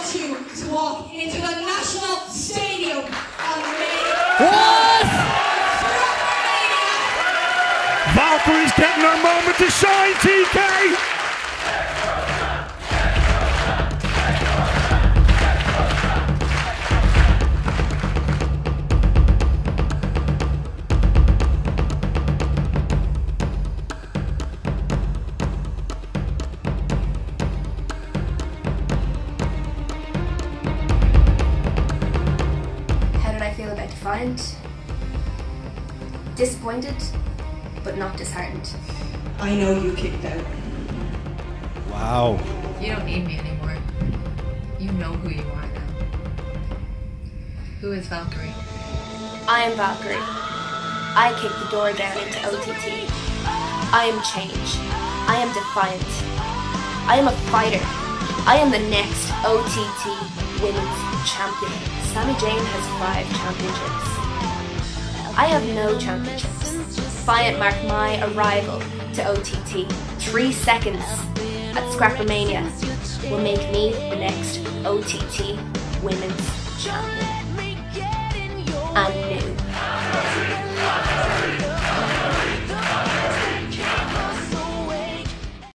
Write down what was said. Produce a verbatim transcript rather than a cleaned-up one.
want you to walk into the National Stadium on May. What? Valkyrie's getting her moment to shine, T K! How did I feel about Defiant? Disappointed, but not disheartened. I know you kicked out. Wow. You don't need me anymore. You know who you are now. Who is Valkyrie? I am Valkyrie. I kicked the door down into O T T. I am change. I am defiant. I am a fighter. I am the next O T T Women's Champion. Sami Zayn has five championships. I have no championships. Defiant marked my arrival to O T T. Three seconds at Scrappermania will make me the next O T T Women's Champion. And